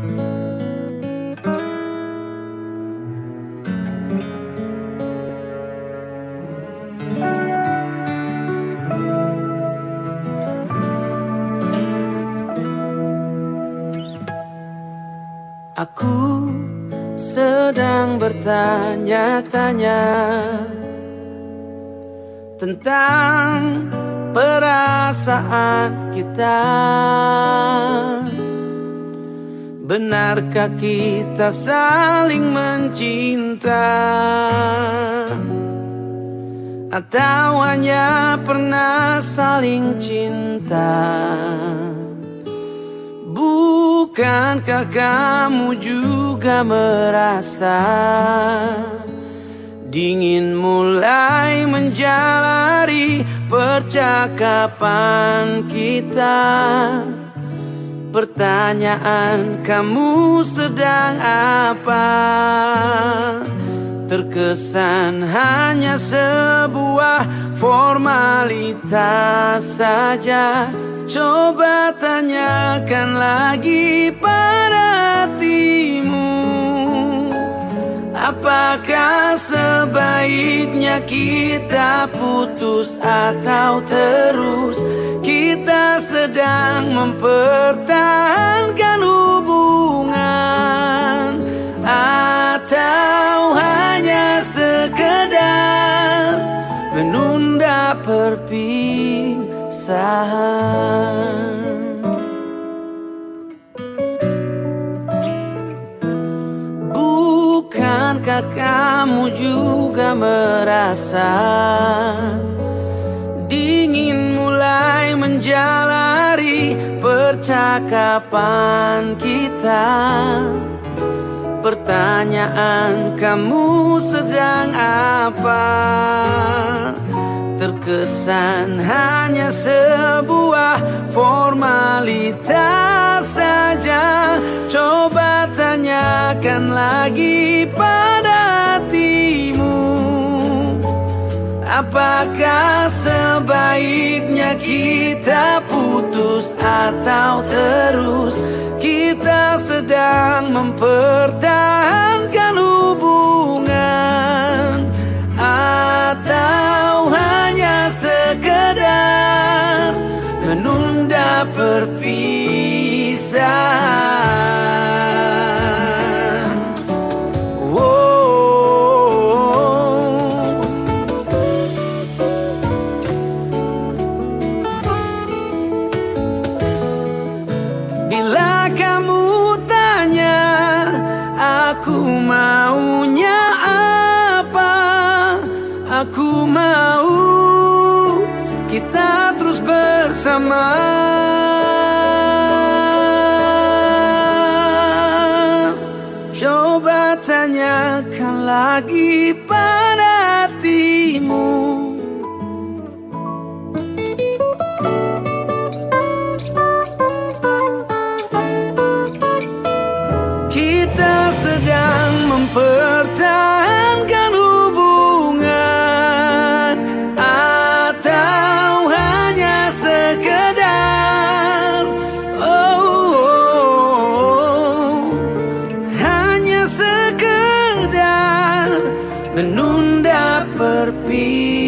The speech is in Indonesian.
Aku sedang bertanya-tanya tentang perasaan kita. Benarkah kita saling mencinta, atau hanya pernah saling cinta? Bukankah kamu juga merasa dingin mulai menjalari percakapan kita? Pertanyaan, kamu sedang apa? Terkesan hanya sebuah formalitas saja. Coba tanyakan lagi pada hatimu, apakah sebaiknya kita putus atau terus? Kita sedang mempertahankan hubungan, atau hanya sekedar menunda perpisahan? Bukankah kamu juga merasa dingin mulai menjalari percakapan kita? Pertanyaan, kamu sedang apa? Terkesan hanya sebuah formalitas saja. Coba tanyakan lagi pada hatimu, apakah sebaiknya kita putus atau terus? Kita sedang mempertahankan hubungan, atau hanya sekedar menunda perpisahan? Bila kamu tanya aku maunya apa, aku mau kita terus bersama. Coba tanyakan lagi pada hatimu, kita sedang mempertahankan hubungan, atau hanya sekedar hanya sekedar menunda perpisahan?